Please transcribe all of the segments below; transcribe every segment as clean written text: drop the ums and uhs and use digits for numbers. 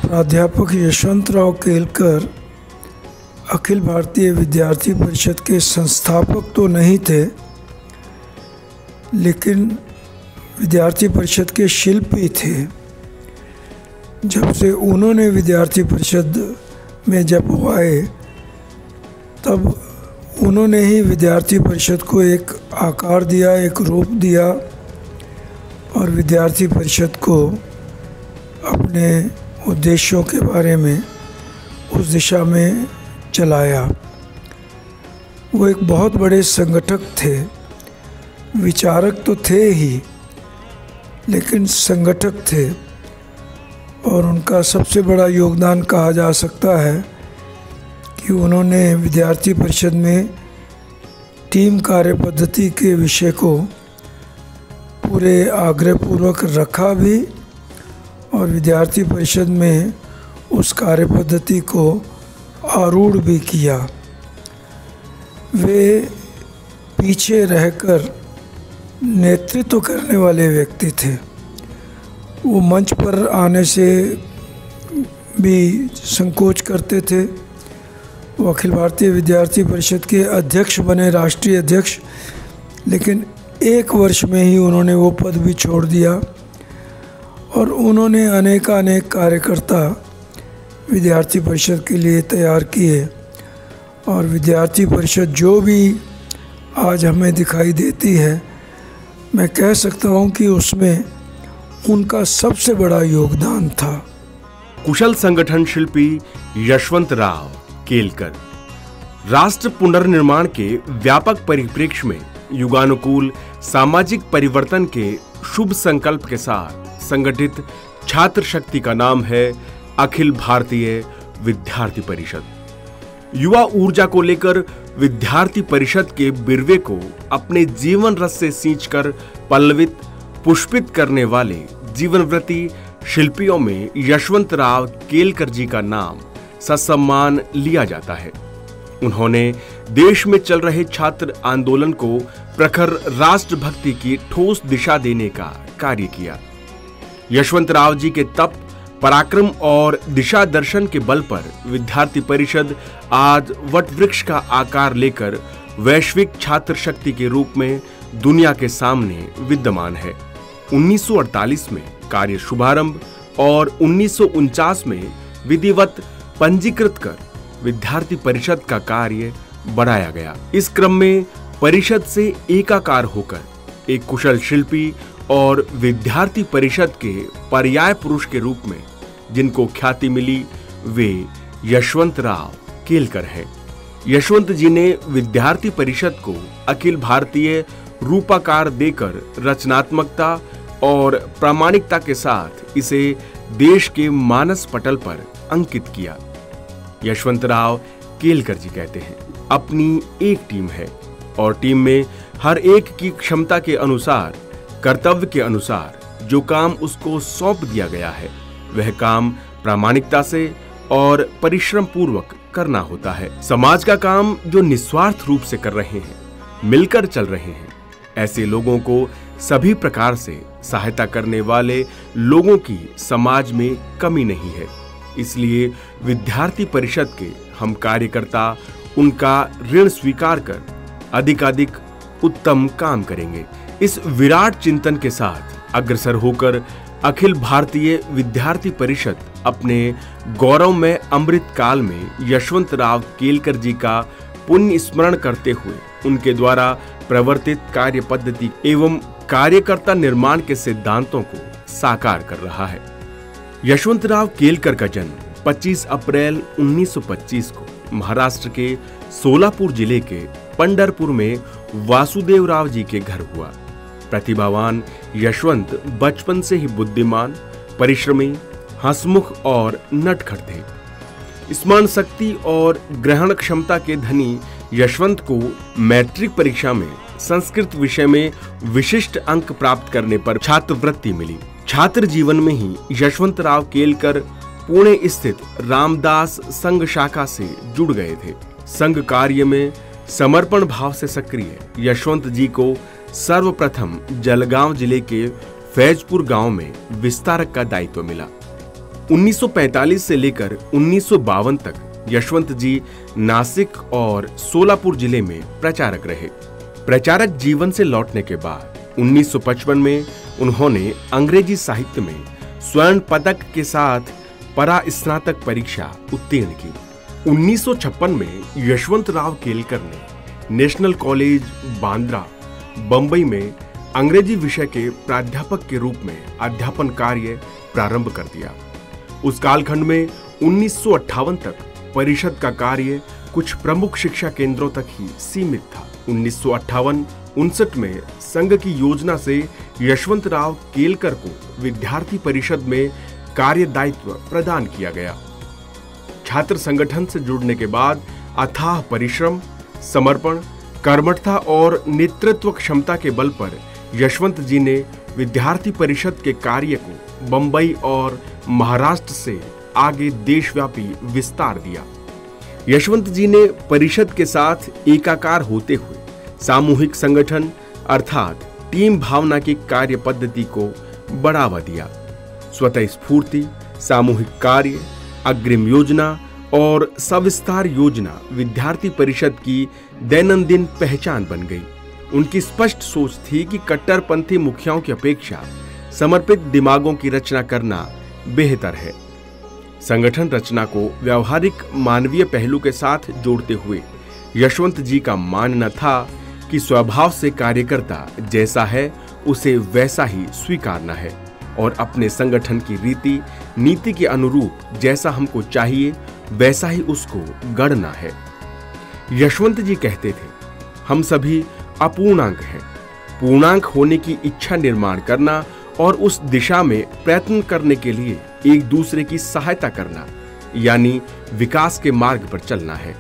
प्राध्यापक यशवंतराव केलकर अखिल भारतीय विद्यार्थी परिषद के संस्थापक तो नहीं थे, लेकिन विद्यार्थी परिषद के शिल्पी थे। जब से उन्होंने विद्यार्थी परिषद में जब आए तब उन्होंने ही विद्यार्थी परिषद को एक आकार दिया, एक रूप दिया और विद्यार्थी परिषद को अपने उद्देश्यों के बारे में उस दिशा में चलाया। वो एक बहुत बड़े संगठक थे, विचारक तो थे ही लेकिन संगठक थे, और उनका सबसे बड़ा योगदान कहा जा सकता है कि उन्होंने विद्यार्थी परिषद में टीम कार्य पद्धति के विषय को पूरे आग्रहपूर्वक रखा भी और विद्यार्थी परिषद में उस कार्य पद्धति को आरूढ़ भी किया। वे पीछे रहकर नेतृत्व करने वाले व्यक्ति थे। वो मंच पर आने से भी संकोच करते थे। वो अखिल भारतीय विद्यार्थी परिषद के अध्यक्ष बने, राष्ट्रीय अध्यक्ष, लेकिन 1 वर्ष में ही उन्होंने वो पद भी छोड़ दिया और उन्होंने अनेक कार्यकर्ता विद्यार्थी परिषद के लिए तैयार किए। और विद्यार्थी परिषद जो भी आज हमें दिखाई देती है, मैं कह सकता हूँ कि उसमें उनका सबसे बड़ा योगदान था। कुशल संगठन शिल्पी यशवंतराव केलकर राष्ट्र पुनर्निर्माण के व्यापक परिप्रेक्ष्य में युगानुकूल सामाजिक परिवर्तन के शुभ संकल्प के साथ संगठित छात्र शक्ति का नाम है अखिल भारतीय विद्यार्थी परिषद। युवा ऊर्जा को लेकर विद्यार्थी परिषद के बिरवे को अपने जीवन रस से सींचकर पल्लवित पुष्पित करने वाले जीवनव्रती शिल्पियों में यशवंतराव केलकर जी का नाम ससम्मान लिया जाता है। उन्होंने देश में चल रहे छात्र आंदोलन को प्रखर राष्ट्रभक्ति की ठोस दिशा देने का कार्य किया। यशवंतराव जी के तप, पराक्रम और दिशा दर्शन के बल पर विद्यार्थी परिषद आज वटवृक्ष का आकार लेकर वैश्विक छात्र शक्ति के रूप में दुनिया के सामने विद्यमान है। 1948 में कार्य शुभारंभ और 1949 में विधिवत पंजीकृत कर विद्यार्थी परिषद का कार्य बढ़ाया गया। इस क्रम में परिषद से एकाकार होकर एक कुशल शिल्पी और विद्यार्थी परिषद के पर्याय पुरुष के रूप में जिनको ख्याति मिली वे यशवंतराव केलकर है। यशवंत जी ने विद्यार्थी परिषद को अखिल भारतीय रूपाकार देकर रचनात्मकता और प्रामाणिकता के साथ इसे देश के मानस पटल पर अंकित किया। यशवंतराव केलकर जी कहते हैं, अपनी एक टीम है और टीम में हर एक की क्षमता के अनुसार, कर्तव्य के अनुसार जो काम उसको सौंप दिया गया है वह काम प्रामाणिकता से और परिश्रम पूर्वक करना होता है। समाज का काम जो निस्वार्थ रूप से कर रहे हैं, मिलकर चल रहे हैं, ऐसे लोगों को सभी प्रकार से सहायता करने वाले लोगों की समाज में कमी नहीं है। इसलिए विद्यार्थी परिषद के हम कार्यकर्ता उनका ऋण स्वीकार कर अधिकाधिक उत्तम काम करेंगे। इस विराट चिंतन के साथ अग्रसर होकर अखिल भारतीय विद्यार्थी परिषद अपने गौरवमय अमृत काल में यशवंतराव केलकर जी का पुण्य स्मरण करते हुए उनके द्वारा प्रवर्तित कार्य पद्धति एवं कार्यकर्ता निर्माण के सिद्धांतों को साकार कर रहा है। यशवंतराव केलकर का जन्म 25 अप्रैल 1925 को महाराष्ट्र के सोलापुर जिले के पंढरपुर में वासुदेवराव जी के घर हुआ। प्रतिभावान यशवंत बचपन से ही बुद्धिमान, परिश्रमी, हंसमुख और नटखट थे। स्मरण शक्ति और ग्रहण क्षमता के धनी यशवंत को मैट्रिक परीक्षा में संस्कृत विषय में विशिष्ट अंक प्राप्त करने पर छात्रवृत्ति मिली। छात्र जीवन में ही यशवंतराव केलकर पुणे स्थित रामदास संघ शाखा से जुड़ गए थे। संघ कार्य में समर्पण भाव से सक्रिय यशवंत जी को सर्वप्रथम जलगांव जिले के फैजपुर गांव में विस्तारक का दायित्व मिला। 1945 से लेकर 1952 तक यशवंत जी नासिक और सोलापुर जिले में प्रचारक रहे। प्रचारक जीवन से लौटने के बाद 1955 में उन्होंने अंग्रेजी साहित्य में स्वर्ण पदक के साथ परास्नातक परीक्षा उत्तीर्ण की। 1956 में यशवंतराव केलकर ने नेशनल कॉलेज बांद्रा बंबई में अंग्रेजी विषय के प्राध्यापक के रूप में अध्यापन कार्य प्रारंभ कर दिया। उस कालखंड में 1958 तक परिषद का कार्य कुछ प्रमुख शिक्षा केंद्रों तक ही सीमित था। 1958-59 में संघ की योजना से यशवंतराव केलकर को विद्यार्थी परिषद में कार्य दायित्व प्रदान किया गया। छात्र संगठन से जुड़ने के बाद अथाह परिश्रम, समर्पण, कर्मठता और नेतृत्व क्षमता के बल पर यशवंत जी ने विद्यार्थी परिषद के कार्य को बंबई और महाराष्ट्र से आगे देशव्यापी विस्तार दिया। यशवंत जी ने परिषद के साथ एकाकार होते हुए सामूहिक संगठन अर्थात टीम भावना की कार्य पद्धति को बढ़ावा दिया। स्वतः स्फूर्ति, सामूहिक कार्य, अग्रिम योजना और सविस्तार योजना विद्यार्थी परिषद की दैनंदिन पहचान बन गई। उनकी स्पष्ट सोच थी कि कट्टरपंथी मुखियाओं की अपेक्षा समर्पित दिमागों की रचना करना बेहतर है। संगठन रचना को व्यवहारिक मानवीय पहलू के साथ जोड़ते हुए यशवंत जी का मानना था कि स्वभाव से कार्यकर्ता जैसा है उसे वैसा ही स्वीकारना है और अपने संगठन की रीति नीति के अनुरूप जैसा हमको चाहिए वैसा ही उसको गढ़ना है। यशवंत जी कहते थे, हम सभी अपूर्णांक हैं। पूर्णांक होने की इच्छा निर्माण करना और उस दिशा में प्रयत्न करने के लिए एक दूसरे की सहायता करना यानी विकास के मार्ग पर चलना है।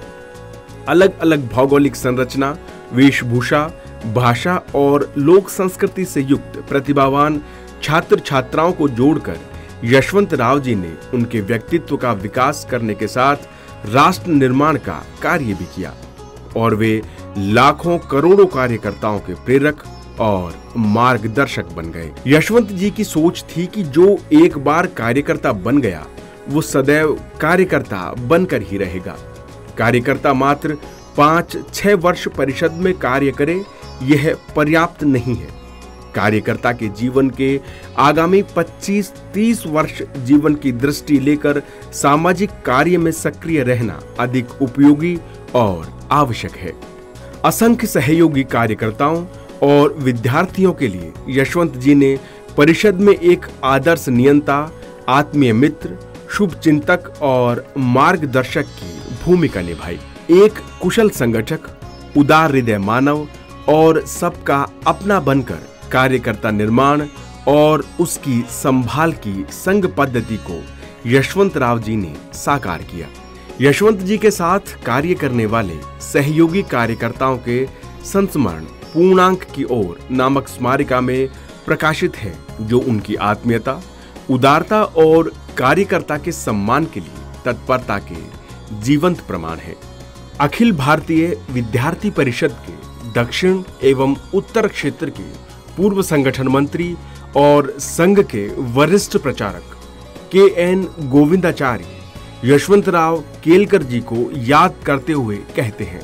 अलग अलग भौगोलिक संरचना, वेशभूषा, भाषा और लोक संस्कृति से युक्त प्रतिभावान छात्र छात्राओं को जोड़कर यशवंतराव जी ने उनके व्यक्तित्व का विकास करने के साथ राष्ट्र निर्माण का कार्य भी किया और वे लाखों करोड़ों कार्यकर्ताओं के प्रेरक और मार्गदर्शक बन गए। यशवंत जी की सोच थी कि जो एक बार कार्यकर्ता बन गया वो सदैव कार्यकर्ता बनकर ही रहेगा। कार्यकर्ता मात्र 5-6 वर्ष परिषद में कार्य करे यह पर्याप्त नहीं है। कार्यकर्ता के जीवन के आगामी 25-30 वर्ष जीवन की दृष्टि लेकर सामाजिक कार्य में सक्रिय रहना अधिक उपयोगी और आवश्यक है। असंख्य सहयोगी कार्यकर्ताओं और विद्यार्थियों के लिए यशवंत जी ने परिषद में एक आदर्श नियंता, आत्मीय मित्र, शुभ चिंतक और मार्गदर्शक की भूमिका निभाई। एक कुशल संगठक, उदार हृदय मानव और सबका अपना बनकर कार्यकर्ता निर्माण और उसकी संभाल की संघ पद्धति को यशवंतराव जी ने साकार किया। यशवंत जी के साथ कार्य करने वाले सहयोगी कार्यकर्ताओं के संस्मरण पूर्णांक की ओर नामक स्मारिका में प्रकाशित है, जो उनकी आत्मीयता, उदारता और कार्यकर्ता के सम्मान के लिए तत्परता के जीवंत प्रमाण है। अखिल भारतीय विद्यार्थी परिषद के दक्षिण एवं उत्तर क्षेत्र के पूर्व संगठन मंत्री और संघ के वरिष्ठ प्रचारक KN गोविंदाचार्य यशवंतराव केलकर जी को याद करते हुए कहते हैं,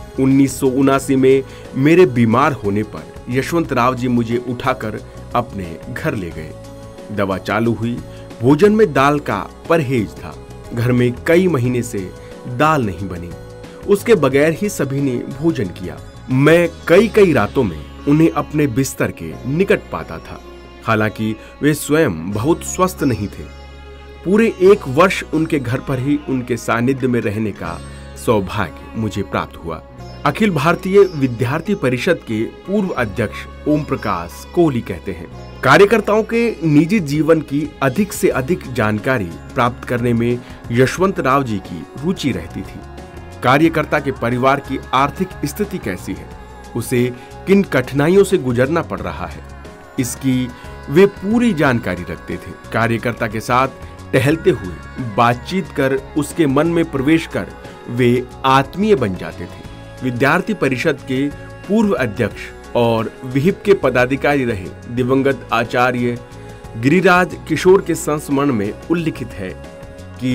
1979 में मेरे बीमार होने पर यशवंतराव जी मुझे उठाकर अपने घर ले गए। दवा चालू हुई, भोजन में दाल का परहेज था। घर में कई महीने से दाल नहीं बनी, उसके बगैर ही सभी ने भोजन किया। मैं कई रातों में उन्हें अपने बिस्तर के निकट पाता था। हालांकि वे स्वयं बहुत स्वस्थ नहीं थे। पूरे 1 वर्ष उनके घर पर ही उनके सानिध्य में रहने का सौभाग्य मुझे प्राप्त हुआ। अखिल भारतीय विद्यार्थी परिषद के पूर्व अध्यक्ष ओम प्रकाश कोहली कहते हैं, कार्यकर्ताओं के निजी जीवन की अधिक से अधिक जानकारी प्राप्त करने में यशवंतराव जी की रुचि रहती थी। कार्यकर्ता के परिवार की आर्थिक स्थिति कैसी है, उसे किन कठिनाइयों से गुजरना पड़ रहा है, इसकी वे पूरी जानकारी रखते थे। कार्यकर्ता के साथ टहलते हुए बातचीत कर उसके मन में प्रवेश कर वे आत्मीय बन जाते थे। विद्यार्थी परिषद के पूर्व अध्यक्ष और विहिप के पदाधिकारी रहे दिवंगत आचार्य गिरिराज किशोर के संस्मरण में उल्लिखित है कि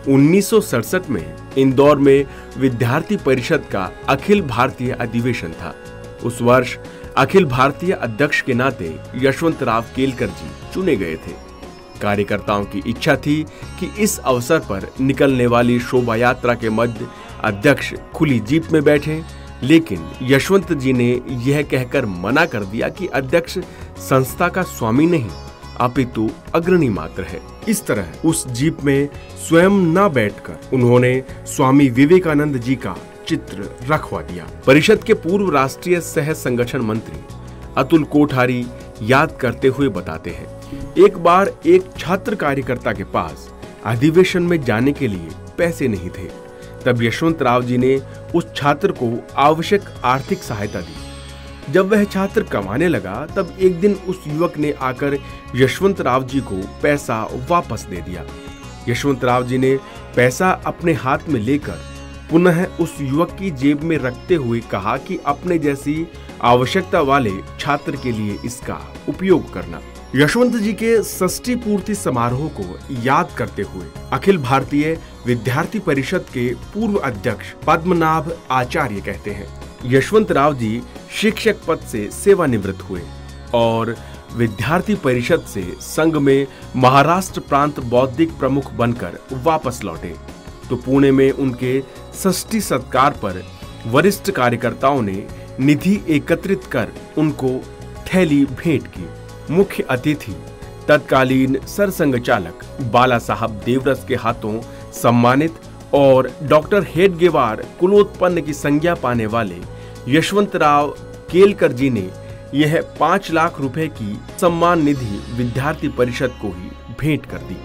1967 में इंदौर में विद्यार्थी परिषद का अखिल भारतीय अधिवेशन था। उस वर्ष अखिल भारतीय अध्यक्ष के नाते यशवंतराव केलकर जी चुने गए थे। कार्यकर्ताओं की इच्छा थी कि इस अवसर पर निकलने वाली शोभा यात्रा के मध्य अध्यक्ष खुली जीप में बैठे, लेकिन यशवंत जी ने यह कहकर मना कर दिया कि अध्यक्ष संस्था का स्वामी नहीं अपितु अग्रणी मात्र है। इस तरह उस जीप में स्वयं न बैठकर उन्होंने स्वामी विवेकानंद जी का चित्र रखवा दिया। परिषद के पूर्व राष्ट्रीय सह संगठन मंत्री अतुल कोठारी याद करते हुए बताते हैं, एक बार एक छात्र कार्यकर्ता के पास अधिवेशन में जाने के लिए पैसे नहीं थे। तब यशवंतराव जी ने उस छात्र को आवश्यक आर्थिक सहायता दी। जब वह छात्र कमाने लगा तब एक दिन उस युवक ने आकर यशवंतराव जी को पैसा वापस दे दिया। यशवंतराव जी ने पैसा अपने हाथ में लेकर पुनः उस युवक की जेब में रखते हुए कहा कि अपने जैसी आवश्यकता वाले छात्र के लिए इसका उपयोग करना। यशवंत जी के षष्ठी पूर्ति समारोह को याद करते हुए अखिल भारतीय विद्यार्थी परिषद के पूर्व अध्यक्ष पद्मनाभ आचार्य कहते हैं, यशवंतराव जी शिक्षक पद से सेवानिवृत्त हुए और विद्यार्थी परिषद से संघ में महाराष्ट्र प्रांत बौद्धिक प्रमुख बनकर वापस लौटे तो पुणे में उनके षष्ठी सत्कार पर वरिष्ठ कार्यकर्ताओं ने निधि एकत्रित कर उनको थैली भेंट की। मुख्य अतिथि तत्कालीन सरसंघ चालक बाला साहब देवरस के हाथों सम्मानित और डॉक्टर हेडगेवार कुलोत्पन्न की संज्ञा पाने वाले यशवंतराव केलकर जी ने यह 5 लाख रुपए की सम्मान निधि विद्यार्थी परिषद को ही भेंट कर दी।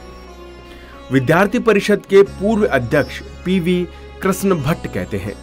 विद्यार्थी परिषद के पूर्व अध्यक्ष पीवी कृष्ण भट्ट कहते हैं,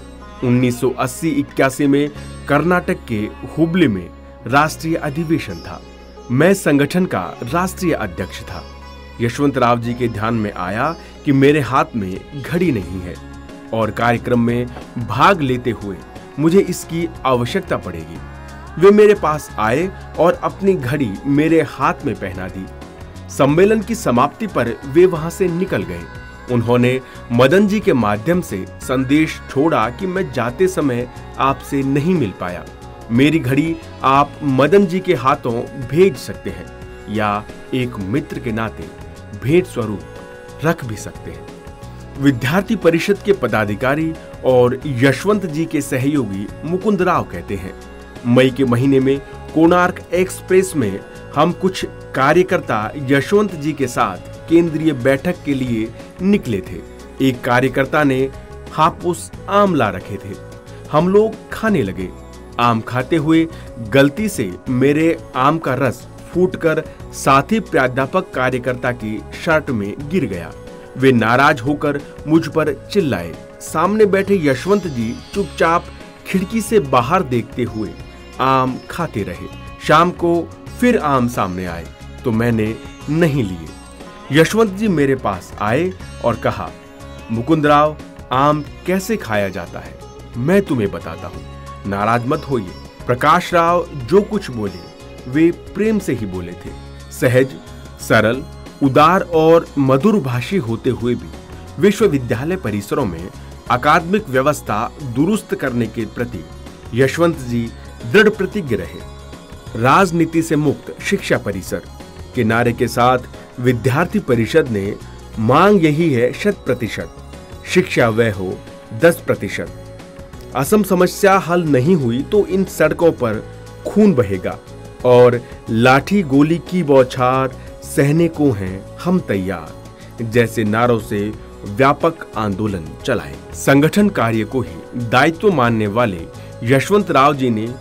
1980-81 में कर्नाटक के हुबली में राष्ट्रीय अधिवेशन था। मैं संगठन का राष्ट्रीय अध्यक्ष था। यशवंतराव जी के ध्यान में आया कि मेरे हाथ में घड़ी नहीं है और कार्यक्रम में भाग लेते हुए मुझे इसकी आवश्यकता पड़ेगी। वे मेरे पास आए और अपनी घड़ी मेरे हाथ में पहना दी। सम्मेलन की समाप्ति पर वे वहां से निकल गए। उन्होंने मदन जी के माध्यम से संदेश छोड़ा कि मैं जाते समय आपसे नहीं मिल पाया। मेरी घड़ी आप मदन जी के हाथों भेज सकते हैं या एक मित्र के नाते भेंट स्वरूप रख भी सकते हैं। विद्यार्थी परिषद के पदाधिकारी और यशवंत जी के सहयोगी मुकुंद राव कहते हैं, मई के महीने में कोणार्क एक्सप्रेस में हम कुछ कार्यकर्ता यशवंत जी के साथ केंद्रीय बैठक के लिए निकले थे। एक कार्यकर्ता ने हापुस आम ला रखे थे। हम लोग खाने लगे। आम खाते हुए गलती से मेरे आम का रस फूटकर साथी प्राध्यापक कार्यकर्ता की शर्ट में गिर गया। वे नाराज होकर मुझ पर चिल्लाए। सामने बैठे यशवंत जी चुपचाप खिड़की से बाहर देखते हुए आम खाते रहे। शाम को फिर आम सामने आए तो मैंने नहीं लिए। यशवंत जी मेरे पास आए और कहा, मुकुंद राव, आम कैसे खाया जाता है मैं तुम्हें बताता हूँ, नाराज मत होइए। प्रकाश राव जो कुछ बोले वे प्रेम से ही बोले थे। सहज, सरल, उदार और मधुर भाषी होते हुए भी विश्वविद्यालय परिसरों में अकादमिक व्यवस्था दुरुस्त करने के प्रति यशवंत जी दृढ़ प्रतिज्ञ रहे। राजनीति से मुक्त शिक्षा परिसर के नारे के साथ विद्यार्थी परिषद ने मांग यही है 100%, शिक्षा व्यय हो 10%। असम समस्या हल नहीं हुई तो इन सड़कों पर खून बहेगा और लाठी गोली की बौछार सहने को हैं हम तैयार जैसे नारों से व्यापक आंदोलन चलाए। संगठन कार्य को ही दायित्व मानने वाले यशवंतराव जी ने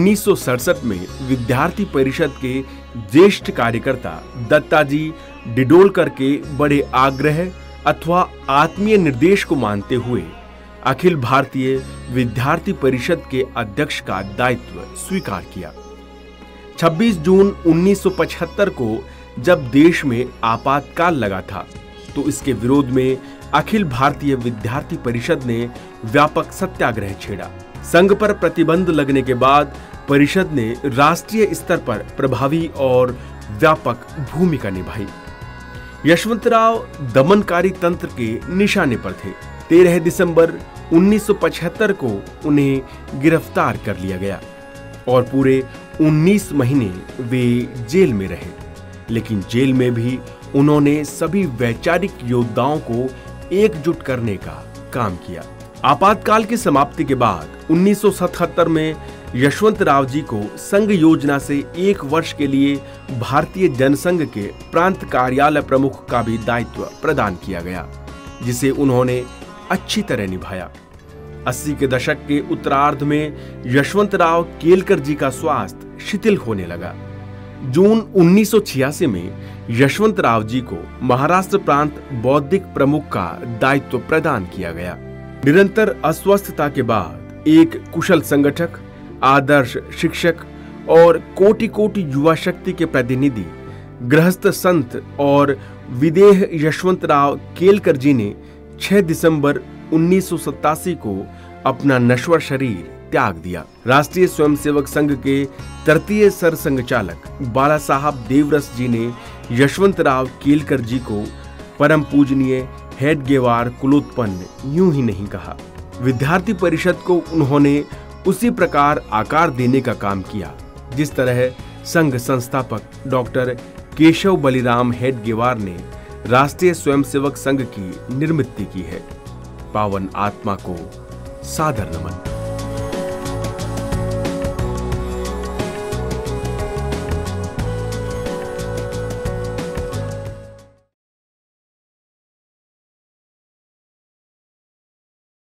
1967 में विद्यार्थी परिषद के ज्येष्ठ कार्यकर्ता दत्ताजी डिडोलकर के बड़े आग्रह अथवा आत्मीय निर्देश को मानते हुए अखिल भारतीय विद्यार्थी परिषद के अध्यक्ष का दायित्व स्वीकार किया। 26 जून 1975 को जब देश में आपातकाल लगा था तो इसके विरोध में अखिल भारतीय विद्यार्थी परिषद ने व्यापक सत्याग्रह छेड़ा। संघ पर प्रतिबंध लगने के बाद परिषद ने राष्ट्रीय स्तर पर प्रभावी और व्यापक भूमिका निभाई। यशवंतराव दमनकारी तंत्र के निशाने पर थे। 13 दिसंबर 1975 को उन्हें गिरफ्तार कर लिया गया और पूरे 19 महीने वे जेल में रहे। लेकिन जेल में भी उन्होंने सभी वैचारिक योद्धाओं को एकजुट करने का काम किया। आपातकाल की समाप्ति के बाद 1977 में यशवंतराव जी को संघ योजना से 1 वर्ष के लिए भारतीय जनसंघ के प्रांत कार्यालय प्रमुख का भी दायित्व प्रदान किया गया, जिसे उन्होंने अच्छी तरह निभाया। 80 के दशक के उत्तरार्ध में यशवंतराव केलकर जी का स्वास्थ्य शिथिल होने लगा। जून 1986 में यशवंतराव जी को महाराष्ट्र प्रांत बौद्धिक प्रमुख का दायित्व प्रदान किया गया। निरंतर अस्वस्थता के बाद एक कुशल संगठक, आदर्श शिक्षक और कोटि कोटि युवा शक्ति के प्रतिनिधि, गृहस्थ संत और विदेह यशवंतराव केलकर जी ने 6 दिसंबर 1987 को अपना नश्वर शरीर त्याग दिया। राष्ट्रीय स्वयंसेवक संघ के तृतीय सरसंघचालक बाला साहब देवरस जी ने यशवंतराव केलकर जी को परम पूजनीय हेडगेवार कुलोत्पन्न यूं ही नहीं कहा। विद्यार्थी परिषद को उन्होंने उसी प्रकार आकार देने का काम किया जिस तरह संघ संस्थापक डॉक्टर केशव बलिराम हेडगेवार ने राष्ट्रीय स्वयंसेवक संघ की निर्मित की है। पावन आत्मा को सादर नमन।